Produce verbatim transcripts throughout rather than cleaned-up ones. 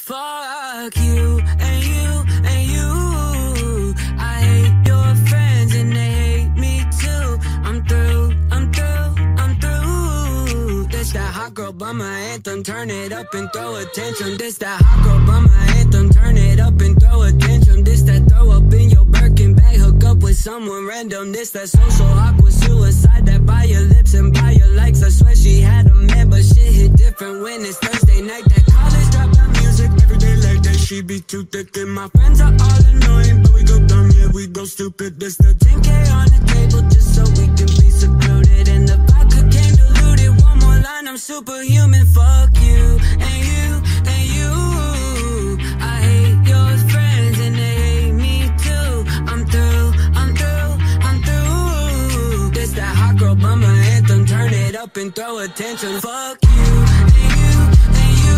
Fuck you, and you, and you. I hate your friends and they hate me too. I'm through, I'm through, I'm through. This that hot girl bummer anthem, turn it up and throw a tantrum. This that hot girl bummer anthem, turn it up and throw a tantrum. This that throw up in your Birkin bag, hook up with someone random. This that social awkward suicide, that buy your lips and buy your likes. I swear she had a man, but shit hit different when it's Thursday night. That college dropout music every day like that. She be too thick and my friends are all annoying, but we go dumb, yeah, we go stupid. This the ten K on the table just so we can be secluded, and the vodka came diluted. One more line, I'm superhuman. Fuck you, and you, and you. I hate your friends and they hate me too. I'm through, I'm through, I'm through. This that hot girl bummer anthem, turn it up and throw a tantrum. Fuck you, and you, and you.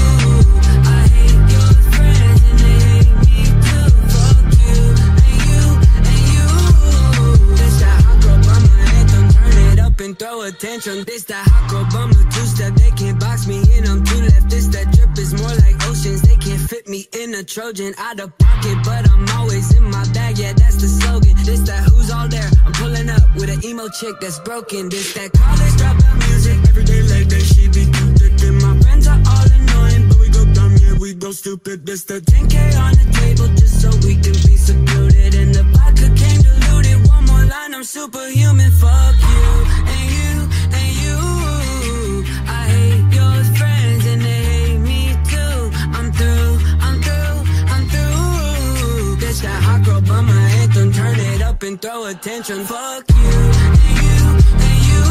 I hate your friends and they hate me too. Fuck you, and you, and you. This that hot girl bummer anthem, turn it up and throw a tantrum. This that hot girl bummer two-step, they can't box me in, I'm too left. This that drip is more like oceans, they can't fit me in a Trojan. Out of pocket, but I'm always in my bag, yeah, that's the slogan. This that who's all there, I'm pulling up with an emo chick that's broken. This that college dropout music every day like that. She be too thick and my friends are all annoying, but we go dumb, yeah, we go stupid. This the ten K on the table just so we can be secluded, and the vodka came diluted. One more line, I'm superhuman. Fuck you, and you, and you. I hate your friends and they hate me too. I'm through, I'm through, I'm through. This that hot girl bummer anthem, turn it up and throw a tantrum. Fuck you, and you, and you.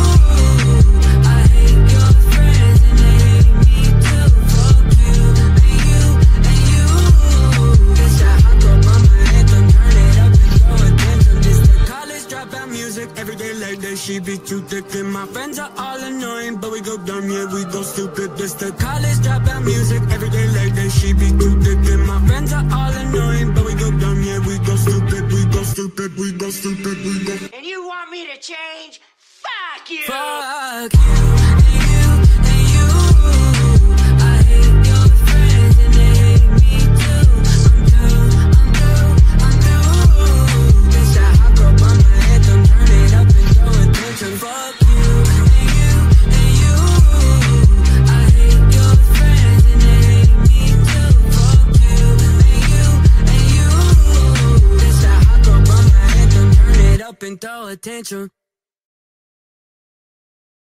I hate your friends and they hate me too. Fuck you, and you, and you. This that hot girl bummer anthem, turn it up and throw a tantrum. This the college dropout music every day like that. She be too thick and my friends are all annoying, but we go dumb, yeah, we go stupid. This the college dropout music every day like that. She be too thick and my friends are all annoying, but we go dumb, yeah, we go stupid, we go stupid, we go stupid, we go. And you want me to change? Fuck you! Fuck you, and you, and you. I hate your friends and they hate me too. I'm through, I'm through, I'm through. This that hot girl bummer anthem, turn it up and throw a tantrum. Fuck you, and you, and you. I hate your friends and they hate me too. Fuck you, and you, and you. This that hot girl bummer anthem, turn it up and throw a tantrum.